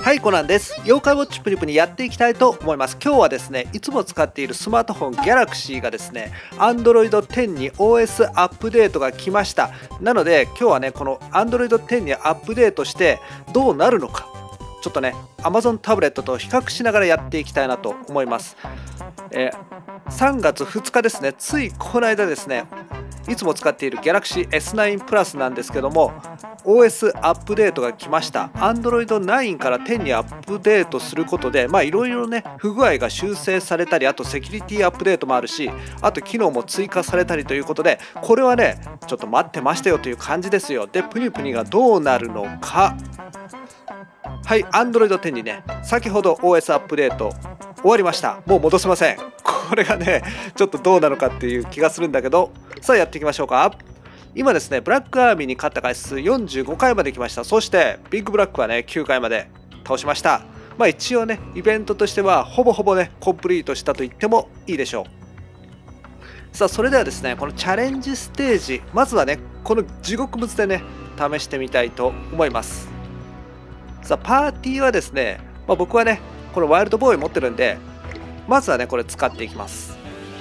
はい、コナンです。妖怪ウォッチプニプニやっていきたいと思います。今日はですね、いつも使っているスマートフォン Galaxy がですね、Android 10に OS アップデートが来ました。なので、今日はね、この Android 10にアップデートしてどうなるのか、ちょっとね、Amazon タブレットと比較しながらやっていきたいなと思います。3月2日ですね、ついこの間ですね、いつも使っている Galaxy S9 Plus なんですけども、OS アップデートが来ました。Android 9から10にアップデートすることで、いろいろね、不具合が修正されたり、あとセキュリティアップデートもあるし、あと機能も追加されたりということで、これはね、ちょっと待ってましたよという感じですよ。で、プニプニがどうなるのか。はい、Android 10にね、先ほど OS アップデート終わりました。もう戻せません。これがね、ちょっとどうなのかっていう気がするんだけど、さあやっていきましょうか。今ですね、ブラックアーミーに勝った回数45回まで来ました。そしてビッグブラックはね、9回まで倒しました。一応ね、イベントとしてはほぼほぼね、コンプリートしたと言ってもいいでしょう。さあ、それではですね、このチャレンジステージ、まずはね、この地獄物でね、試してみたいと思います。さあ、パーティーはですね、僕はね、このワイルドボーイ持ってるんで、まずはね、これ使っていきます。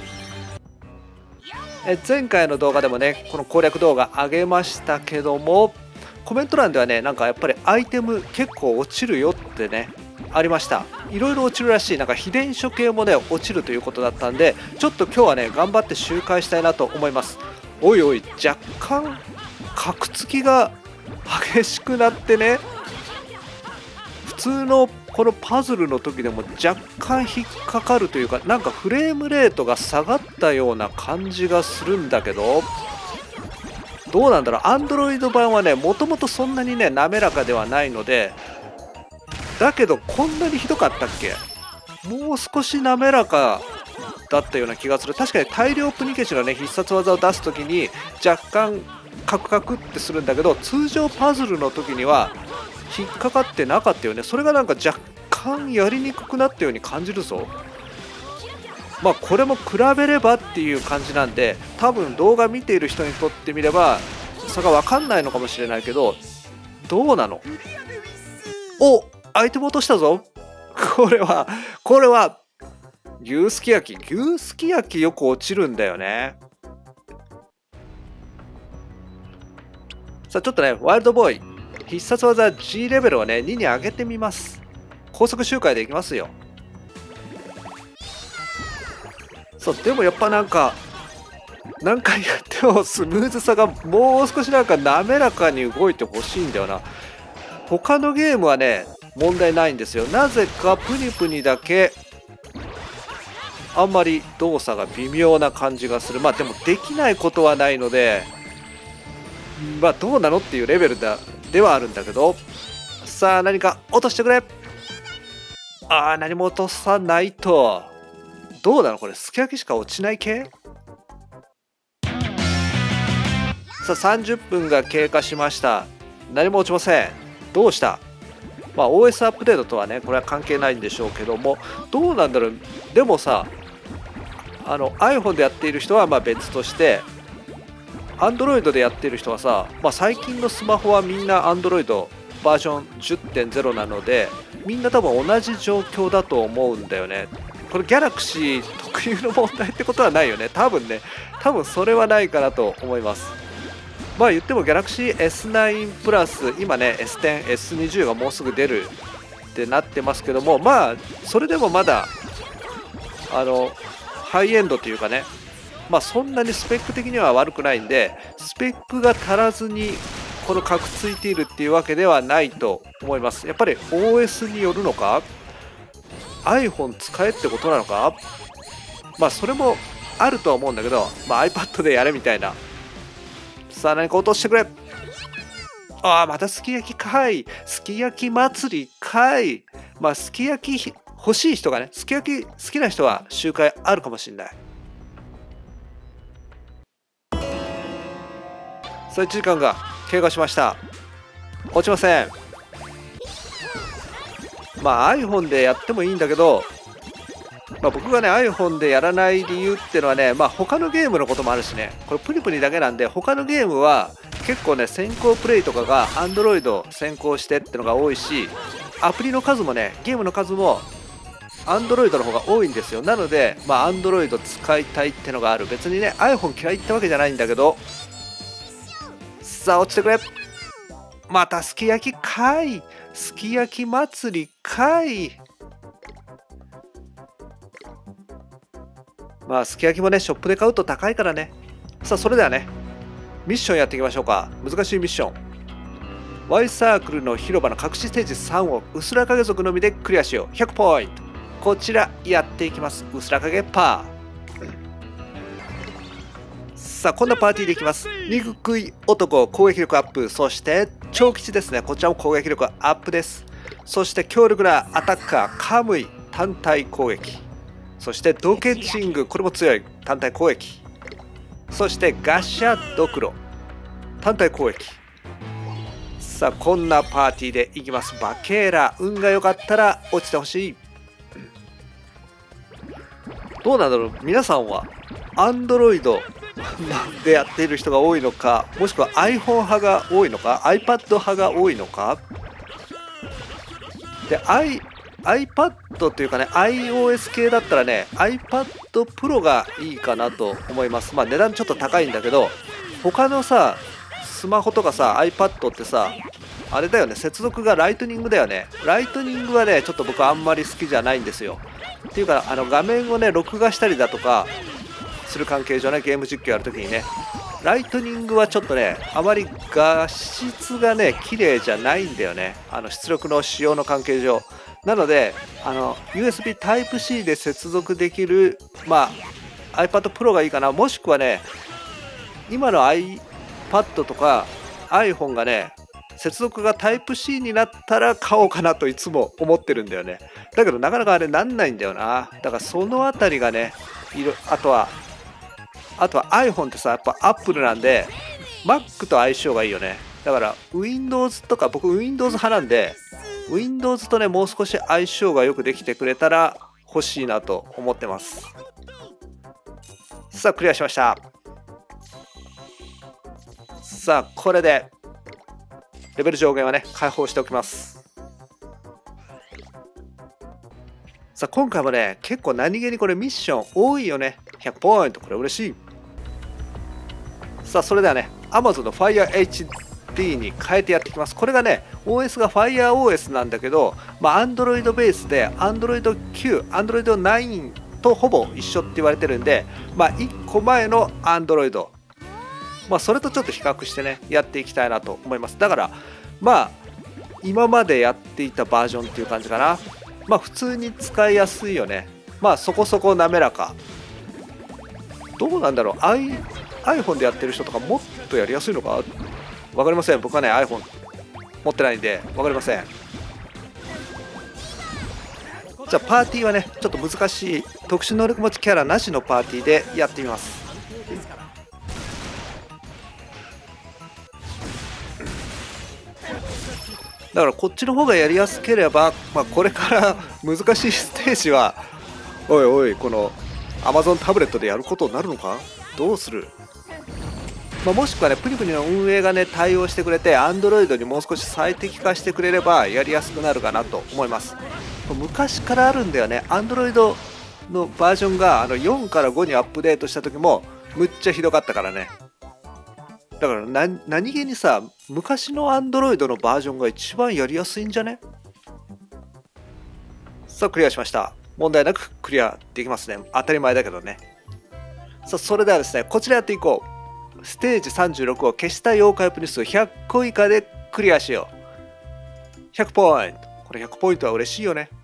前回の動画でもね、この攻略動画上げましたけども、コメント欄ではね、なんかやっぱりアイテム結構落ちるよってね、ありました。いろいろ落ちるらしい。なんか秘伝書系もね、落ちるということだったんで、ちょっと今日はね、頑張って周回したいなと思います。おいおい、若干、カクつきが激しくなってね、普通のこのパズルの時でも若干引っかかるというか、なんかフレームレートが下がったような感じがするんだけど、どうなんだろう。 Android 版はね、もともとそんなにね滑らかではないので、だけどこんなにひどかったっけ。もう少し滑らかだったような気がする。確かに大量プニケシのね必殺技を出す時に若干カクカクってするんだけど、通常パズルの時には引っかかってなかったよね。それがなんか若干やりにくくなったように感じるぞ。これも比べればっていう感じなんで、多分動画見ている人にとってみれば差が分かんないのかもしれないけど、どうなの。お、アイテム落としたぞ。これは牛すき焼きよく落ちるんだよね。さあちょっとね、ワイルドボーイ必殺技 G レベルをね2に上げてみます。高速周回でいきますよ。そう、でもやっぱなんか何回やってもスムーズさがもう少しなんか滑らかに動いてほしいんだよな。他のゲームはね問題ないんですよ。なぜかプニプニだけあんまり動作が微妙な感じがする。でもできないことはないので、どうなのっていうレベルではあるんだけど、さあ何か落としてくれ。何も落とさないと。どうなのこれ、すき焼きしか落ちない系。さあ30分が経過しました。何も落ちません。どうした。OS アップデートとはねこれは関係ないんでしょうけども、どうなんだろう。でもさ、iPhone でやっている人は別として、Android でやってる人はさ、最近のスマホはみんな Android バージョン 10.0 なので、みんな多分同じ状況だと思うんだよね。これ Galaxy 特有の問題ってことはないよね。多分それはないかなと思います。言っても Galaxy S9 プラス今ね S10、S20 がもうすぐ出るってなってますけども、それでもまだハイエンドというかね、そんなにスペック的には悪くないんで、スペックが足らずにこのカクついているっていうわけではないと思います。やっぱり OS によるのか iPhone 使えってことなのか、それもあるとは思うんだけど、iPad でやれみたいな。さあ何か落としてくれ。またすき焼きかい。すき焼き祭りかい。すき焼き欲しい人がね、すき焼き好きな人は周回あるかもしれない。さあ1時間が経過しました。落ちません。iPhone でやってもいいんだけど、僕がね iPhone でやらない理由っていうのはね、他のゲームのこともあるしね、これプニプニだけなんで、他のゲームは結構ね先行プレイとかが Android 先行してってのが多いし、 アプリの数もね、ゲームの数も Android の方が多いんですよ。なので、Android 使いたいってのがある。別にね、iPhone 嫌いってわけじゃないんだけど、さあ、落ちてくれ。またすき焼きかい。すき焼き祭りかい。すき焼きもね、ショップで買うと高いからね。さあ、それではね、ミッションやっていきましょうか。難しいミッション。Y サークルの広場の隠しステージ3をうすら影族のみでクリアしよう。100ポイント。こちらやっていきます。うすら影パー。さあ、こんなパーティーでいきます。憎い男攻撃力アップ。そして長吉ですね。こちらも攻撃力アップです。そして強力なアタッカーカムイ単体攻撃。そしてドケチング、これも強い単体攻撃。そしてガシャドクロ単体攻撃。さあ、こんなパーティーでいきます。バケーラ、運が良かったら落ちてほしい。どうなんだろう、皆さんは Android でやっている人が多いのか、もしくは iPhone 派が多いのか、iPad 派が多いのか。で、iPad というかね、iOS 系だったらね、iPad Pro がいいかなと思います。値段ちょっと高いんだけど、他のさ、スマホとかさ、iPad ってさ、あれだよね、接続がライトニングだよね。ライトニングはね、ちょっと僕あんまり好きじゃないんですよ。っていうか、画面をね、録画したりだとかする関係上ね、ゲーム実況やるときにね、ライトニングはちょっとね、あまり画質がね、綺麗じゃないんだよね。出力の仕様の関係上。なので、USB Type-C で接続できる、iPad Pro がいいかな。もしくはね、今の iPad とか iPhone がね、接続が Type-C になったら買おうかなといつも思ってるんだよね。だけどなかなかあれなんないんだよな。だからそのあたりがね、あとは iPhone ってさ、やっぱ Apple なんで Mac と相性がいいよね。だから Windows とか、僕 Windows 派なんで Windows とね、もう少し相性がよくできてくれたら欲しいなと思ってます。さあ、クリアしました。さあ、これでレベル上限はね、解放しておきます。さあ、今回もね、結構何気にこれミッション多いよね。100ポイント、これ嬉しい。さあ、それではね、Amazon の Fire HD に変えてやっていきます。これがね、OS が FireOS なんだけど、Android ベースで Android 9、Android 9とほぼ一緒って言われてるんで、1個前の Android。それとちょっと比較してね、やっていきたいなと思います。だから、今までやっていたバージョンっていう感じかな。普通に使いやすいよね。そこそこ滑らか。どうなんだろう、iPhone でやってる人とかもっとやりやすいのかわかりません。僕はね、iPhone 持ってないんで、わかりません。じゃあ、パーティーはね、ちょっと難しい特殊能力持ちキャラなしのパーティーでやってみます。だからこっちの方がやりやすければ、これから難しいステージはおいおい、この Amazon タブレットでやることになるのか。どうする。もしくはね、プニプニの運営がね対応してくれて Android にもう少し最適化してくれればやりやすくなるかなと思います。昔からあるんだよね。 Android のバージョンが4から5にアップデートした時もむっちゃひどかったからね。だから何気にさ、昔の Android のバージョンが一番やりやすいんじゃね。さあ、クリアしました。問題なくクリアできますね。当たり前だけどね。さあ、それではですね、こちらやっていこう。ステージ36を消した妖怪プニ数100個以下でクリアしよう。100ポイント。これ100ポイントは嬉しいよね。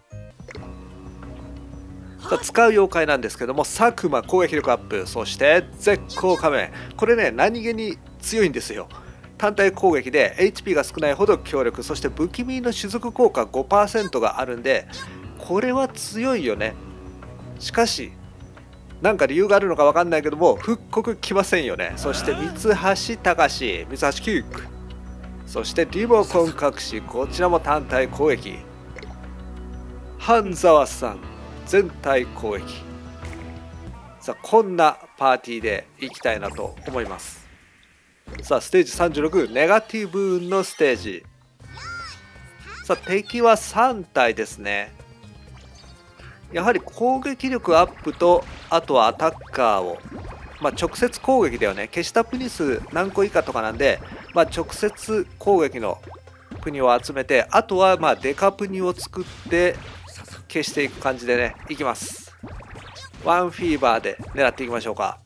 さあ、使う妖怪なんですけども、佐久間攻撃力アップ、そして絶好仮面。これね、何気に強いんですよ。単体攻撃で HP が少ないほど強力、そして不気味の種族効果 5% があるんで、これは強いよね。しかしなんか理由があるのか分かんないけども、復刻きませんよね。そして三橋隆、三橋キューク、そしてリモコン隠し、こちらも単体攻撃。半沢さん全体攻撃。さあ、こんなパーティーでいきたいなと思います。さあ、ステージ36、ネガティブ運のステージ。 さあ敵は3体ですね。やはり攻撃力アップと、あとはアタッカーを、直接攻撃だよね。消したプニ数何個以下とかなんで、直接攻撃のプニを集めて、あとはデカプニを作って消していく感じでね、いきます。ワンフィーバーで狙っていきましょうか。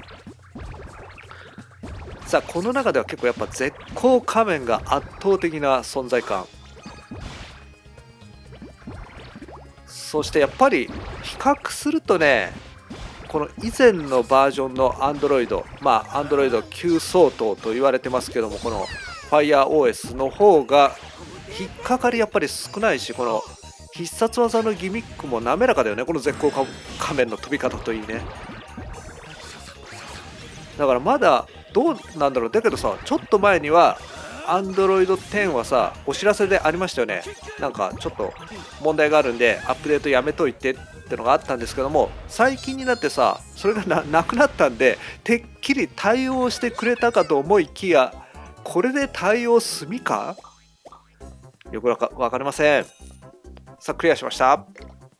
さあこの中では結構やっぱ絶好仮面が圧倒的な存在感。そしてやっぱり比較するとね、この以前のバージョンの Android、Android 9相当と言われてますけども、この FireOS の方が引っかかりやっぱり少ないし、この必殺技のギミックも滑らかだよね。この絶好仮面の飛び方といいね。だからまだどうなんだろう。だけどさ、ちょっと前には Android 10はさ、お知らせでありましたよね。なんかちょっと問題があるんでアップデートやめといてってのがあったんですけども、最近になってさ、それがなくなったんで、てっきり対応してくれたかと思いきや、これで対応済みかよくわかりません。さあクリアしました。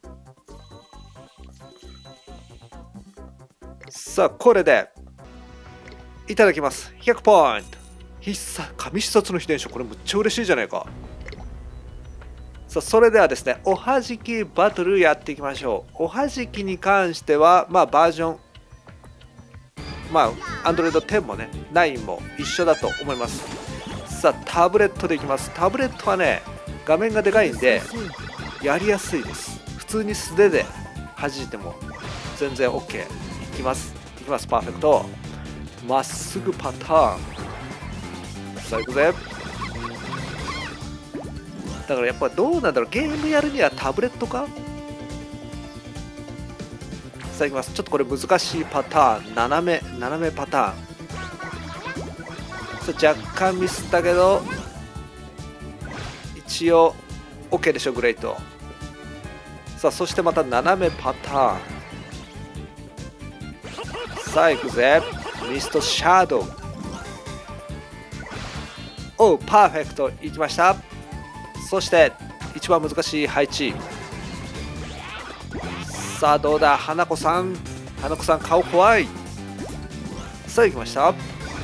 さあこれでいただきます。100ポイント。神必殺の秘伝書、これむっちゃ嬉しいじゃないか。さあそれではですね、おはじきバトルやっていきましょう。おはじきに関してはバージョンAndroid 10もね9も一緒だと思います。さあタブレットでいきます。タブレットはね画面がでかいんでやりやすいです。普通に素手で弾いても全然 OK。 いきますパーフェクト。まっすぐパターン。さあいくぜ。だからやっぱどうなんだろう、ゲームやるにはタブレットか。さあいきます。ちょっとこれ難しいパターン、斜めパターン。さあ若干ミスったけど一応 OK でしょ。グレート。さあそしてまた斜めパターン。さあいくぜ。ミストシャドウ。パーフェクトいきました。そして一番難しい配置。さあどうだ、花子さん顔怖い。さあいきました。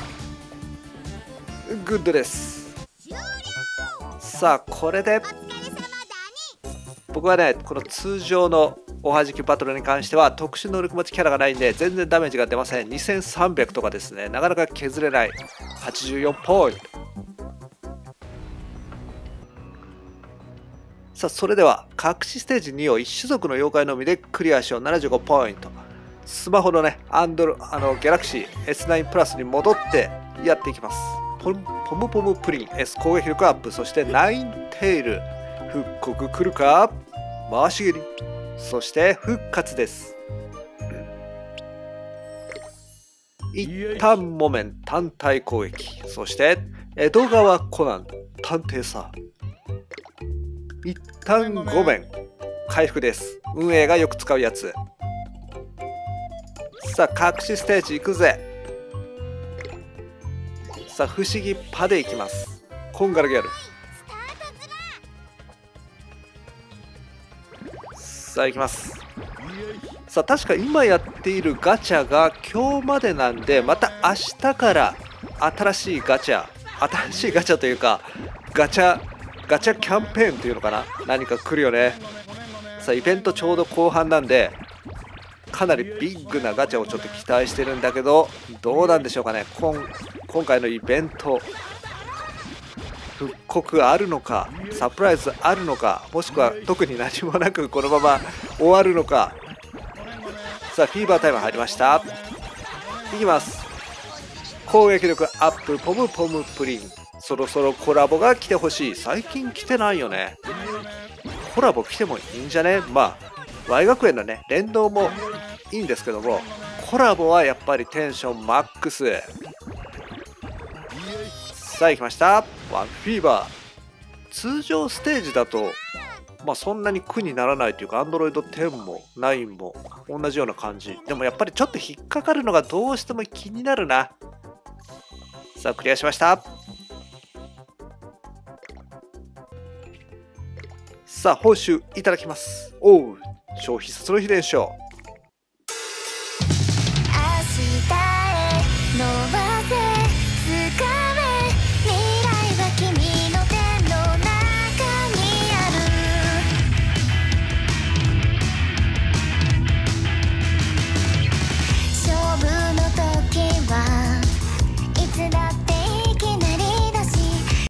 グッドです。さあこれで僕はね、この通常のおはじきバトルに関しては特殊能力持ちキャラがないんで全然ダメージが出ません。2300とかですね、なかなか削れない。84ポイント。さあそれでは隠しステージ2を一種族の妖怪のみでクリアしよう。75ポイント。スマホのねギャラクシー S9 プラスに戻ってやっていきます。ポムポムプリン S 攻撃力アップ、そしてナインテール復刻来るか。回し蹴り、そして復活です。一旦木綿単体攻撃、そして江戸川コナン探偵さ。一旦5面回復です。運営がよく使うやつ。さあ隠しステージ行くぜ。さあ不思議パでいきます。こんがらギャル。さあ行きます。さあ確か今やっているガチャが今日までなんで、また明日から新しいガチャというかガチャキャンペーンというのかな、何か来るよね。さあイベントちょうど後半なんでかなりビッグなガチャをちょっと期待してるんだけど、どうなんでしょうかね。今回のイベント復刻あるのか、サプライズあるのか、もしくは特に何もなくこのまま終わるのか。さあフィーバータイム入りました。いきます。攻撃力アップポムポムプリン。そろそろコラボが来てほしい。最近来てないよね。コラボ来てもいいんじゃね。Y 学園のね連動もいいんですけども、コラボはやっぱりテンションマックス。さあ行きました。ワンフィーバー。通常ステージだとそんなに苦にならないというか、Android 10も9も同じような感じ。でもやっぱりちょっと引っかかるのがどうしても気になるな。さあクリアしました。 さあ報酬いただきます。おう、消費者その日伝承。